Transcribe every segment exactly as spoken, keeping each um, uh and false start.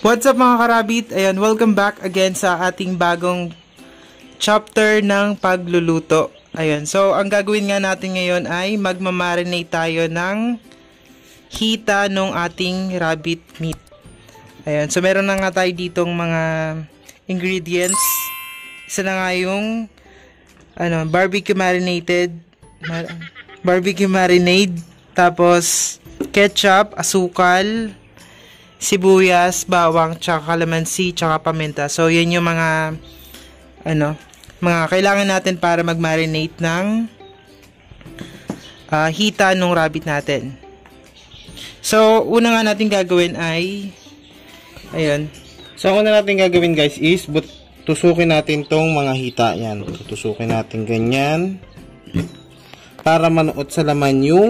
What's up mga karabit? Ayan, welcome back again sa ating bagong chapter ng pagluluto. Ayan, so ang gagawin nga natin ngayon ay magmamarinate tayo ng hita ng ating rabbit meat. Ayan, so meron na nga tayo ditong mga ingredients. Isa na nga yung ano, barbecue marinated mar barbecue marinade, tapos ketchup, asukal, sibuyas, bawang, tsaka kalamansi, tsaka paminta. So, yan yung mga ano, mga kailangan natin para mag-marinate ng uh, hita ng rabbit natin. So, una nga natin gagawin ay ayun. So, una natin gagawin guys is but, tusukin natin tong mga hita. Yan. Tusukin natin ganyan para manuot sa laman yung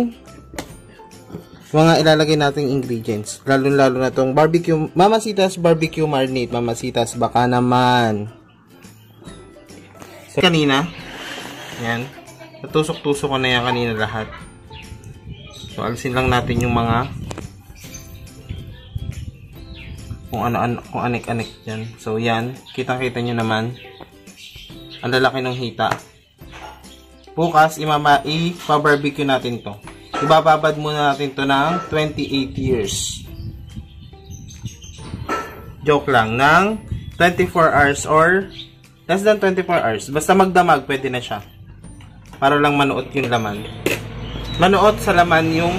mga ilalagay nating ingredients. Lalo-lalo na tong barbecue, Mamacita's barbecue marinade. Mamacita's baka naman. So, kanina, yan. Natusok-tusok ko na yan kanina lahat. So, alisin lang natin yung mga kung ano-ano, kung anik-anik dyan. So, yan. Kitang-kita nyo naman. Ang lalaki ng hita. Bukas, imama, i-barbecue natin to. Ibababad muna natin to ng twenty-eight years. Joke lang, ng twenty-four hours or less than twenty-four hours. Basta magdamag, pwede na siya. Para lang manuot yung laman. Manuot sa laman yung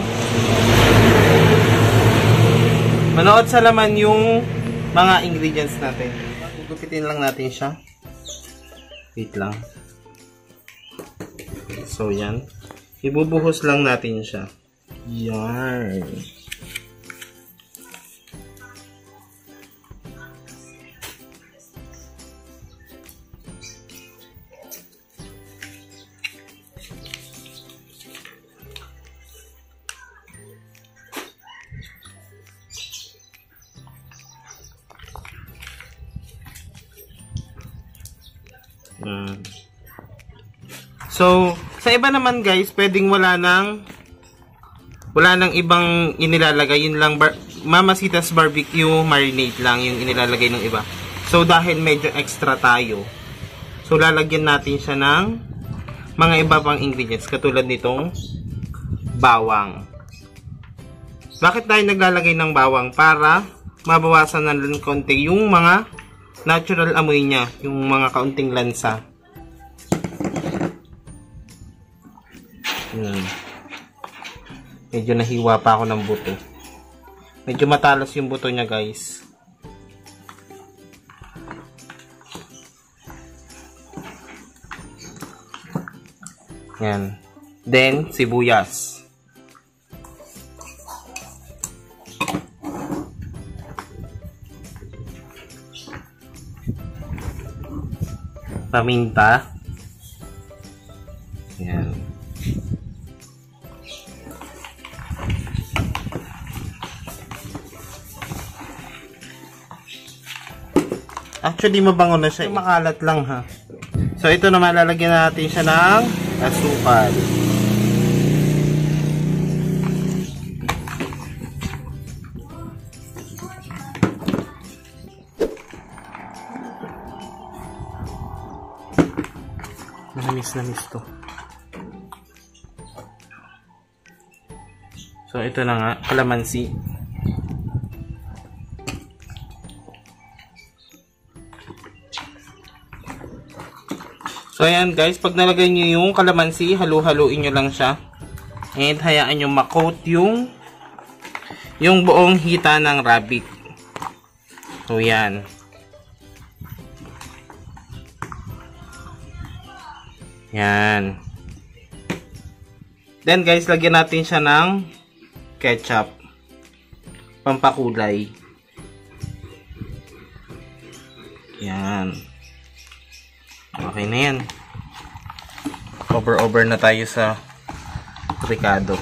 manuot sa laman yung mga ingredients natin. Gugupitin lang natin siya. Wait lang. So, yan. Ibubuhos lang natin siya. Yan. Hmm. So, sa iba naman guys, pwedeng wala nang wala nang ibang inilalagay. Yun lang, bar Mamacita's barbecue marinade lang yung inilalagay ng iba. So, dahil medyo extra tayo, so lalagyan natin siya ng mga iba pang ingredients. Katulad nitong bawang. Bakit tayo naglalagay ng bawang? Para mabawasan na lang konti yung mga natural amoy niya. Yung mga kaunting lansa. Hmm. Medyo nahiwa pa ako ng buto. Medyo matalas yung buto niya guys. Yan. Then, sibuyas. Paminta. Yan. Actually, mabango na siya. Makalat lang ha. So, ito naman, lalagyan natin siya ng asukal. Namis na miss to. So, ito na nga, kalamansi. So, ayan guys, pag nalagay nyo yung kalamansi, halu-haluin nyo lang siya. And hayaan nyo makoat yung yung buong hita ng rabbit. So, yan. Yan. Then guys, lagyan natin siya ng ketchup. Pampakulay. Yan. Okay na yan. Over-over na tayo sa ricado.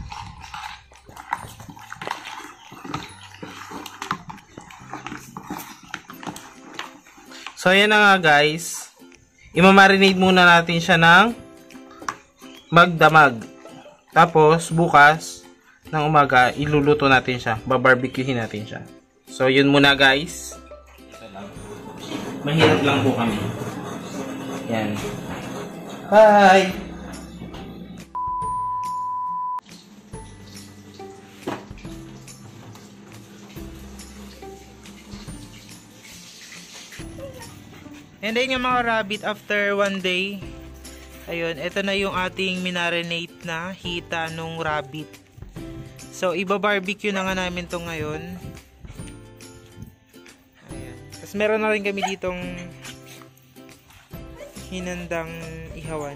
So, ayan na nga guys. Imamarinate muna natin siya ng magdamag. Tapos, bukas ng umaga, iluluto natin siya. Babarbecuehin natin siya. So, yun muna guys. Ito lang. Mahirap lang po kami. Yan. Bye! And then yung mga rabbit, after one day, ayun, ito na yung ating minarinate na hita nung rabbit. So, iba-barbecue na nga namin to ngayon. Ayan. Tapos meron na rin kami ditong hinandang ihawan.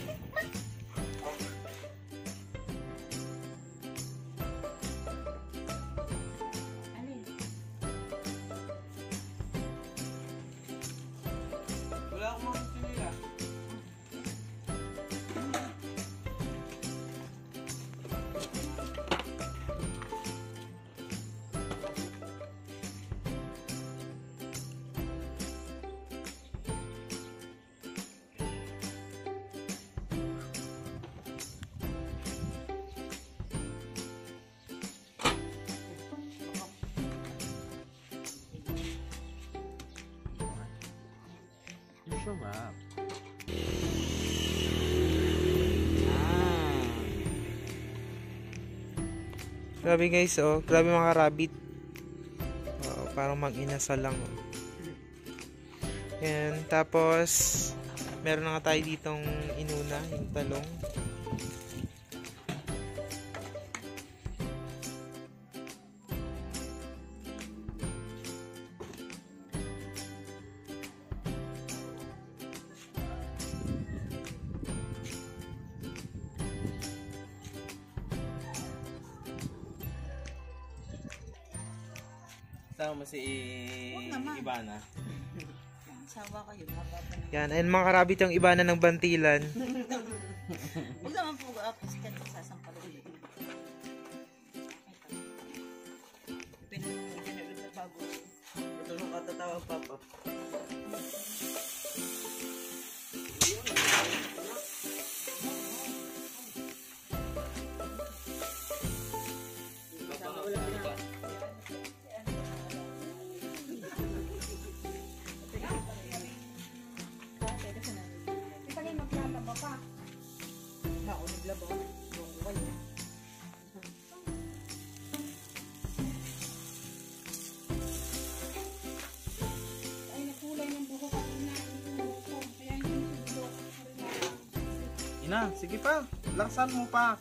Sarap. Grabe guys, oh. Grabe mga rabbit. Oh, parang mag-inasal lang, oh. Yan. Tapos, meron na nga tayo ditong inuna, yung talong. Sama mo si Ibana. Sawa kayo, mababa na. Yan, ayun mga karabit yung iba na ng bantilan. Huwag naman po apos ka na sasampal ulit. Pinag-pinag sa bago. Ito nung katatawag papa. Ina, sige pa. Laksan mo pa.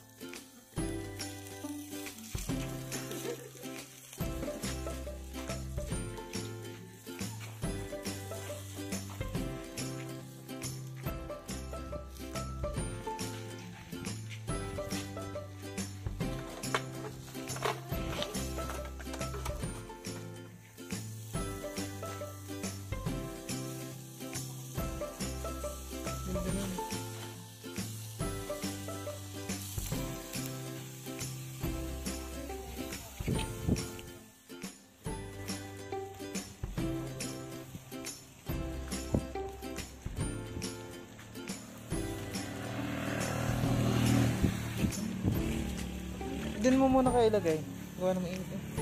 Doon mo muna kayo ilagay. Gawa na mainit eh.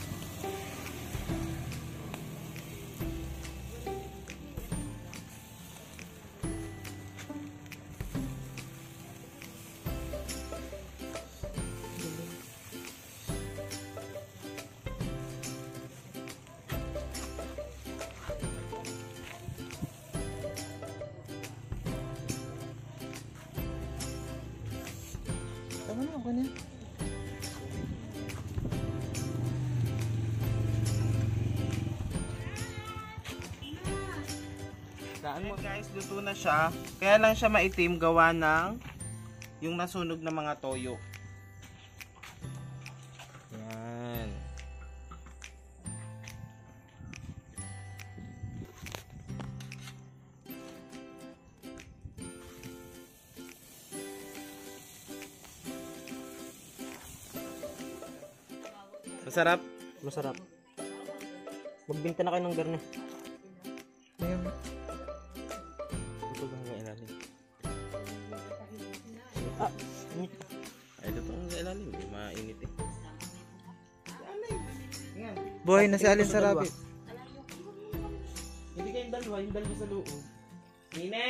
Tama na, okay na. Daan mo guys, luto na siya. Kaya lang siya maitim gawa ng yung nasunog na mga toyo. Yan. Masarap? Masarap. Magbinta na kayo ng garne. Ayun. Ito hanggang ilalim. Ah, init. Ay, ito hanggang ilalim. Hindi mainit eh. Yan. Boy, nasa alin sa rabbit? Hindi kayong dalawa, yung dalawa sa loob. Nine!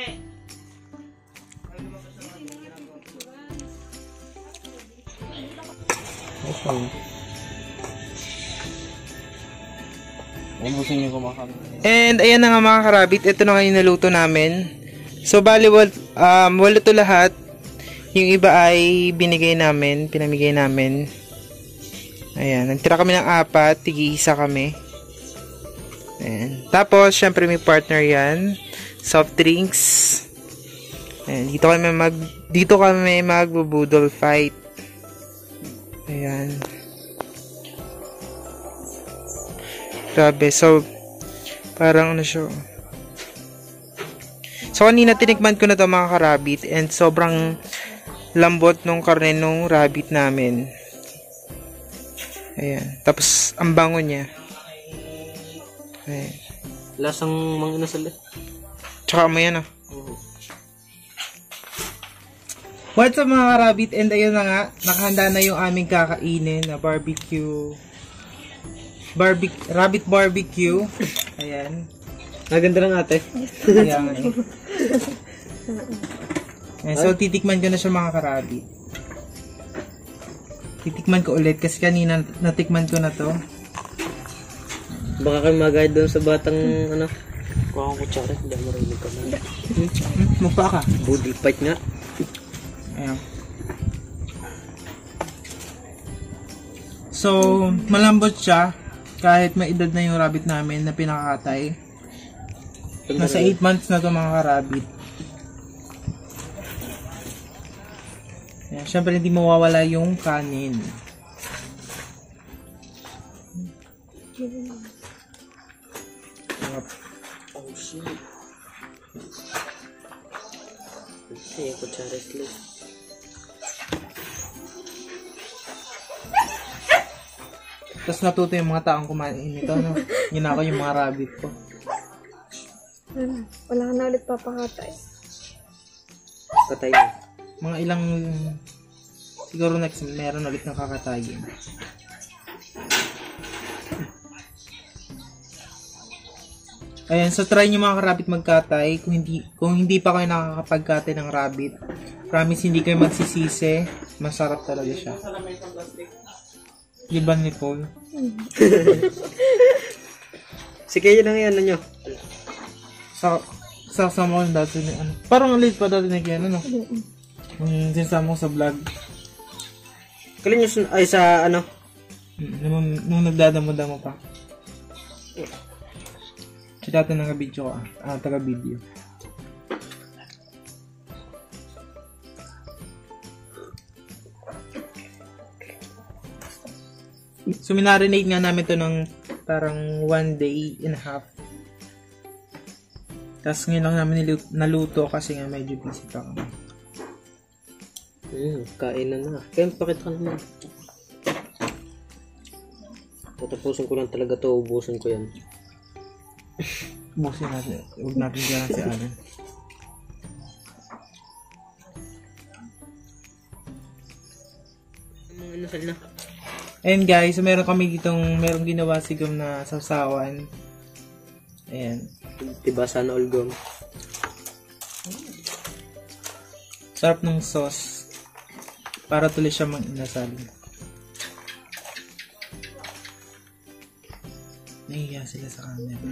Ubusin niyo kumakain. And ayan na nga mga karabit, ito na nga yung naluto namin. So bali, wal, um, walo to lahat. Yung iba ay binigay namin, pinamigay namin. Ayan, nagtira kami ng apat, tig-isa kami. Ayan. Tapos, syempre may partner yan. Soft drinks. Ayan, dito kami mag, dito kami mag-budol fight. Ayan. Grabe, so, parang ano siya. So, kanina tinikman ko na to mga karabit and sobrang lambot nung karne nung rabbit namin. Ayan. Tapos, ang bango niya. Ayan. Lasang mga inasal eh. Tsaka mo yan ah. Oo. What's up mga karabit? And ayun na nga, nakahanda na yung aming kakainin na barbecue. Barbecue, rabbit barbecue. Ayan. Naganda lang ate. Ayan. Ayan. So, titikman ko na siya mga karabit. Titikman ko ulit kasi kanina natikman ko na to. Baka kayo mag-guide doon sa batang ano. Kuha kong kutsara. Hindi ako marinig ka na. Hmm? Mukha ka. Body fight nga. Ayan. So, malambot siya. Kahit may edad na yung rabbit namin na pinakakatay. Nasa eight months na to mga karabit. Ayan, syempre hindi mawawala yung kanin. Oh shit. Okay, kutsara slow. Tapos natuto yung mga taong kumain nito, no? Ginako yung mga rabbit ko. Wala ka na ulit papakatay. Patay na. Mga ilang... Siguro next, meron ulit ng kakatayin. Ayan, so try nyo mga rabbit magkatay. Kung hindi, kung hindi pa kayo nakakapagkatay ng rabbit, promise hindi kayo magsisisi. Masarap talaga siya. Di ba, Nicole? Sige, yun ang yan nyo. Sa sasama ko dati na ano. Parang late pa dati na kaya ano. Yung sinasama ko sa vlog. Kalin nyo ay sa ano? Nung, nung nagdadamo-damo pa. Si dati naka-video ka. Ah, taga-video. So, minarinate nga namin to ng parang one day and a half. Tapos ngayon lang namin niluto, naluto kasi nga medyo busy pa kami. Hmm, kain na na. Kaya pakita ka naman. Tatapusin ko lang talaga to. Ubusin ko yan. Busin natin. Huwag natin dyan si Alan. Mga inasal na. And guys, so meron kami ditong, meron ginawa si Gum na sawsawan. Ayan. Diba sana all gum? Sarap ng sauce. Para tuloy siya mang inasal. Nahihiya sila sa camera.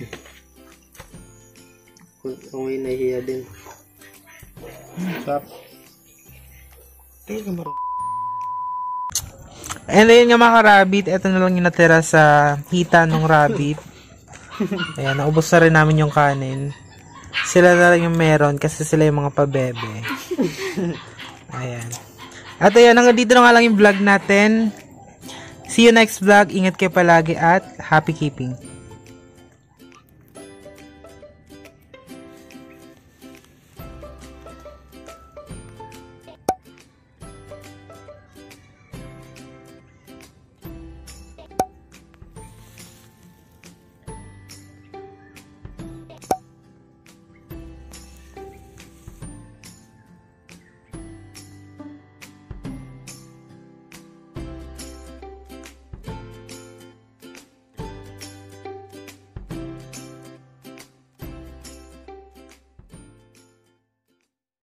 Kung kung may nahihiya din. Hmm, sarap. Teka mo. And ayun nga mga rabbit, ito na lang yung natira sa hita ng rabbit. Ayan, naubos na rin namin yung kanin. Sila na lang yung meron kasi sila yung mga pabebe. Ayan. At ayan, hanggang dito na nga lang yung vlog natin. See you next vlog. Ingat kayo palagi at happy keeping.